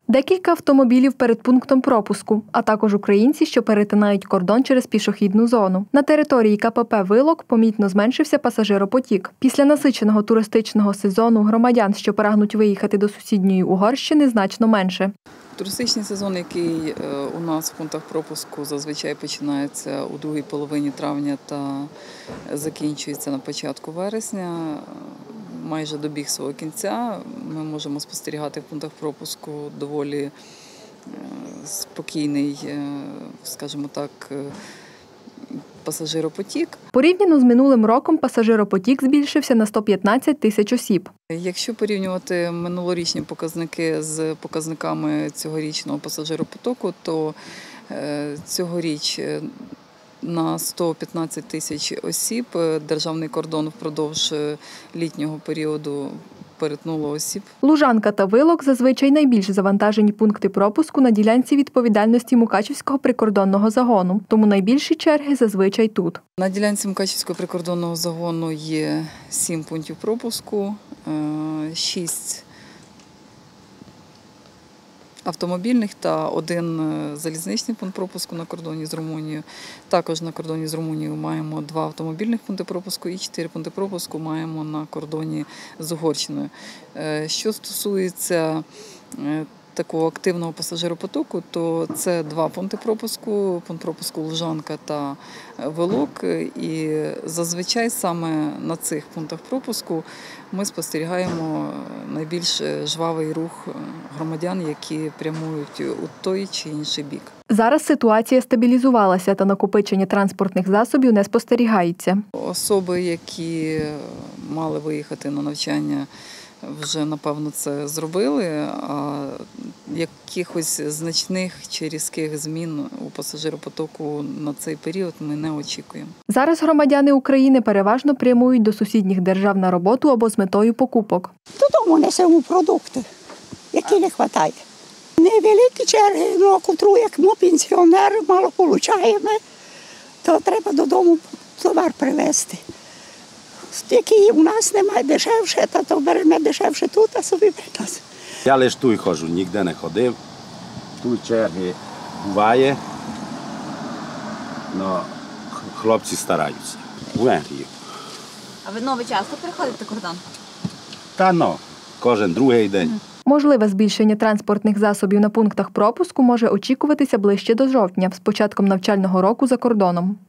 Декілька автомобілів перед пунктом пропуску, а також українці, що перетинають кордон через пішохідну зону. На території КПП «Вилок» помітно зменшився пасажиропотік. Після насиченого туристичного сезону громадян, що прагнуть виїхати до сусідньої Угорщини, значно менше. Туристичний сезон, який у нас в пунктах пропуску зазвичай починається у другій половині травня та закінчується на початку вересня, майже добіг свого кінця. Ми можемо спостерігати в пунктах пропуску доволі спокійний, скажімо так, пасажиропотік. Порівняно з минулим роком пасажиропотік збільшився на 115 тисяч осіб. Якщо порівнювати минулорічні показники з показниками цьогорічного пасажиропотоку, то цьогоріч на 115 тисяч осіб державний кордон впродовж літнього періоду перетнуло осіб. Лужанка та Вилок – зазвичай найбільш завантажені пункти пропуску на ділянці відповідальності Мукачівського прикордонного загону. Тому найбільші черги зазвичай тут. На ділянці Мукачівського прикордонного загону є 7 пунктів пропуску, 6 автомобільних та 1 залізничний пункт пропуску на кордоні з Румунією. Також на кордоні з Румунією маємо 2 автомобільних пункти пропуску і 4 пункти пропуску маємо на кордоні з Угорщиною. Що стосується такого активного пасажиропотоку, то це 2 пункти пропуску, пункт пропуску Лужанка та Вилок. І зазвичай саме на цих пунктах пропуску ми спостерігаємо найбільш жвавий рух громадян, які прямують у той чи інший бік. Зараз ситуація стабілізувалася та накопичення транспортних засобів не спостерігається. Особи, які мали виїхати на навчання, вже, напевно, це зробили, а якихось значних чи різких змін у пасажиропотоку на цей період ми не очікуємо. Зараз громадяни України переважно прямують до сусідніх держав на роботу або з метою покупок. Додому несемо продукти, які не вистачає. Невеликі черги, ну, котру, як ми пенсіонери, мало отримуємо, то треба додому товар привезти. Які у нас немає дешевше, то беремо дешевше тут, а собі приносимо. Я лише тут ходжу, ніде не ходив. Тут черги буває, але хлопці стараються. У Венгрії. А ви часто приходите кордон? Та кожен другий день. Можливе збільшення транспортних засобів на пунктах пропуску може очікуватися ближче до жовтня, з початком навчального року за кордоном.